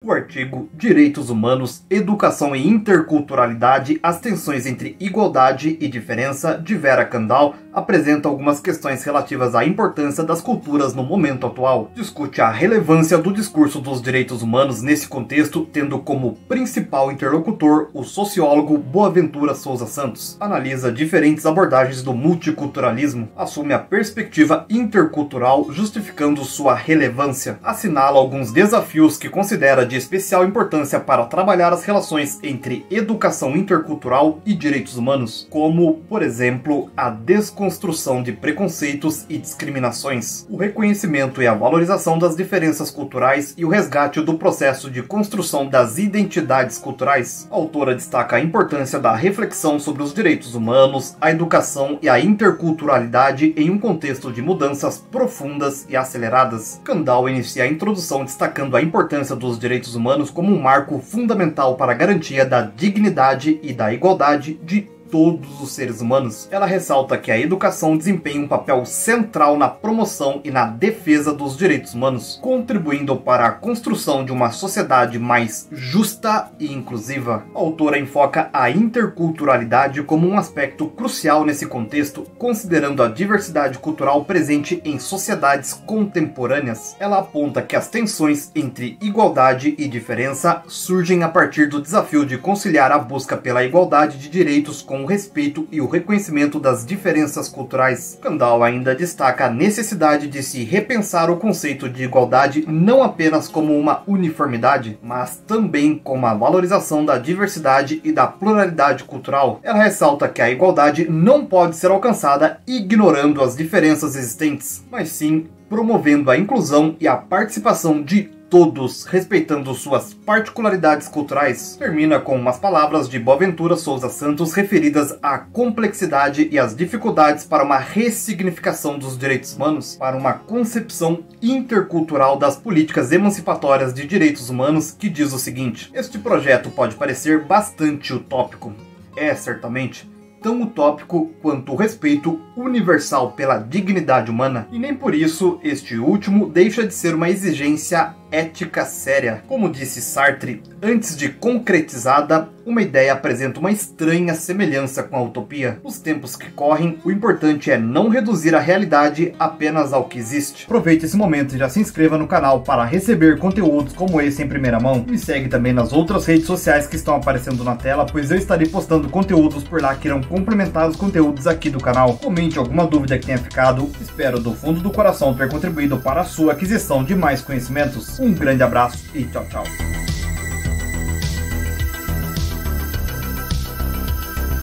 O artigo Direitos Humanos, Educação e Interculturalidade, as tensões entre igualdade e diferença, de Vera Kandal, apresenta algumas questões relativas à importância das culturas no momento atual. Discute a relevância do discurso dos direitos humanos nesse contexto, tendo como principal interlocutor o sociólogo Boaventura Souza Santos. Analisa diferentes abordagens do multiculturalismo, assume a perspectiva intercultural, justificando sua relevância. Assinala alguns desafios que considera de especial importância para trabalhar as relações entre educação intercultural e direitos humanos, como, por exemplo, a desconstrução de preconceitos e discriminações, o reconhecimento e a valorização das diferenças culturais e o resgate do processo de construção das identidades culturais. A autora destaca a importância da reflexão sobre os direitos humanos, a educação e a interculturalidade em um contexto de mudanças profundas e aceleradas. Kandal inicia a introdução destacando a importância dos direitos humanos como um marco fundamental para a garantia da dignidade e da igualdade de todos os seres humanos. Ela ressalta que a educação desempenha um papel central na promoção e na defesa dos direitos humanos, contribuindo para a construção de uma sociedade mais justa e inclusiva. A autora enfoca a interculturalidade como um aspecto crucial nesse contexto, considerando a diversidade cultural presente em sociedades contemporâneas. Ela aponta que as tensões entre igualdade e diferença surgem a partir do desafio de conciliar a busca pela igualdade de direitos com o respeito e o reconhecimento das diferenças culturais. Kandal ainda destaca a necessidade de se repensar o conceito de igualdade não apenas como uma uniformidade, mas também como a valorização da diversidade e da pluralidade cultural. Ela ressalta que a igualdade não pode ser alcançada ignorando as diferenças existentes, mas sim promovendo a inclusão e a participação de todos, respeitando suas particularidades culturais. Termina com umas palavras de Boaventura Souza Santos referidas à complexidade e às dificuldades para uma ressignificação dos direitos humanos, para uma concepção intercultural das políticas emancipatórias de direitos humanos, que diz o seguinte: este projeto pode parecer bastante utópico. É certamente tão utópico quanto o respeito universal pela dignidade humana, e nem por isso este último deixa de ser uma exigência ética séria. Como disse Sartre, antes de concretizada, uma ideia apresenta uma estranha semelhança com a utopia. Nos tempos que correm, o importante é não reduzir a realidade apenas ao que existe. Aproveite esse momento e já se inscreva no canal para receber conteúdos como esse em primeira mão. Me segue também nas outras redes sociais que estão aparecendo na tela, pois eu estarei postando conteúdos por lá que irão complementar os conteúdos aqui do canal. Comente alguma dúvida que tenha ficado. Espero do fundo do coração ter contribuído para a sua aquisição de mais conhecimentos. Um grande abraço e tchau, tchau.